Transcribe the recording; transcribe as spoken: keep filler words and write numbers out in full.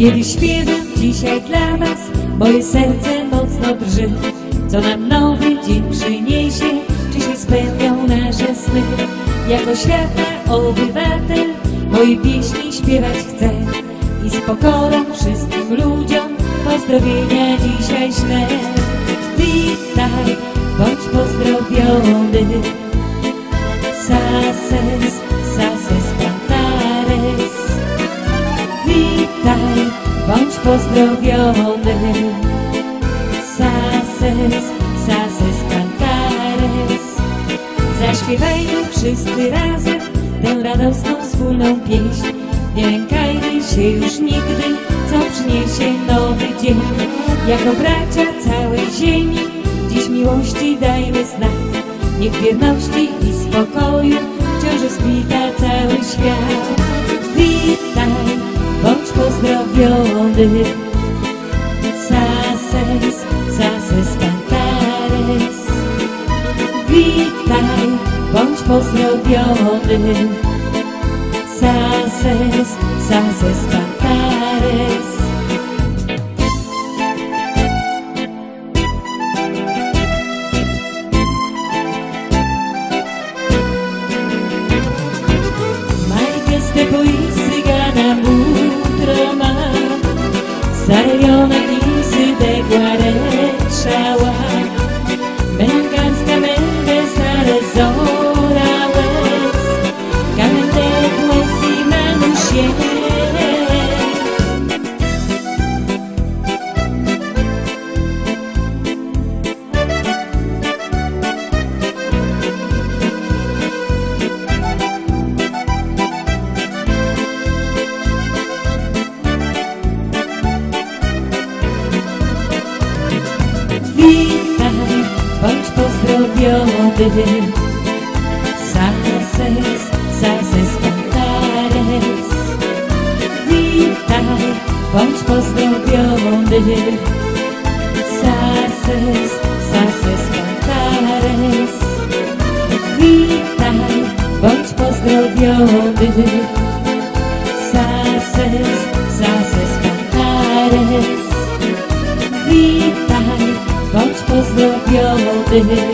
Kiedy śpiewam dzisiaj dla was, moje serce mocno drży. Co nam nowy dzień przyniesie, czy się spełnią nasze sny? Jako świata obywatel moje pieśni śpiewać chcę i z pokorą wszystkim ludziom pozdrowienia dzisiaj ślę. Witaj, bądź pozdrowiony, Sases, Sases Cantares. Witaj, bądź pozdrowiony, Sases, Sases Cantares. Zaśpiewajmy wszyscy razem tę radosną wspólną pieśń. Nie lękajmy się już nigdy, co przyniesie nowy dzień. Jako bracia całej ziemi dziś miłości dajmy znak. Niech wierności i spokoju wciąż rozkwita cały świat. Witaj, bądź pozdrowiony, Sases, Sases Cantares. Witaj, bądź pozdrowiony, Sases, Sases Cantares. Majkę i cygana mutro ma, Sayona kisy de guareczała, Menganska mende sare zora łez, Kamende łez i manusie. Witaj, bądź pozdrowiony, Sases, Sases Cantares. Witaj, bądź pozdrowiony, Sases, Sases Cantares. Witaj, bądź pozdrowiony, Sases, Sases Cantares. Witaj, bądź pozdrowiony,